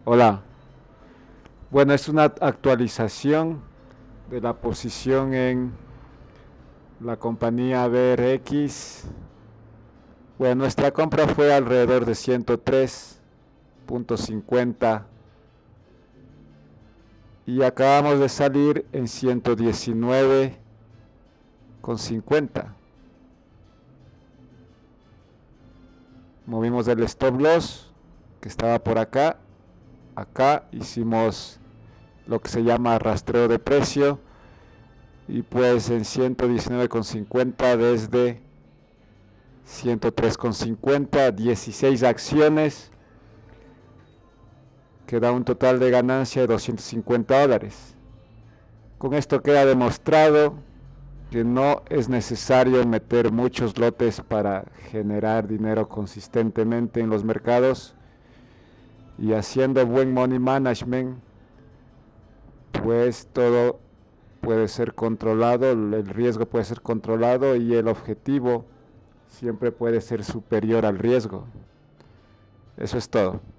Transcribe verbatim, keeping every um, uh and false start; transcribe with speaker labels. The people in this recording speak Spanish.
Speaker 1: Hola. Bueno, es una actualización de la posición en la compañía B R X. Bueno, nuestra compra fue alrededor de ciento tres punto cincuenta y acabamos de salir en ciento diecinueve punto cincuenta. Movimos el stop loss que estaba por acá. Acá hicimos lo que se llama rastreo de precio y pues en ciento diecinueve punto cincuenta desde ciento tres punto cincuenta, dieciséis acciones, que da un total de ganancia de doscientos cincuenta dólares. Con esto queda demostrado que no es necesario meter muchos lotes para generar dinero consistentemente en los mercados, y haciendo buen money management pues todo puede ser controlado, el riesgo puede ser controlado y el objetivo siempre puede ser superior al riesgo. Eso es todo.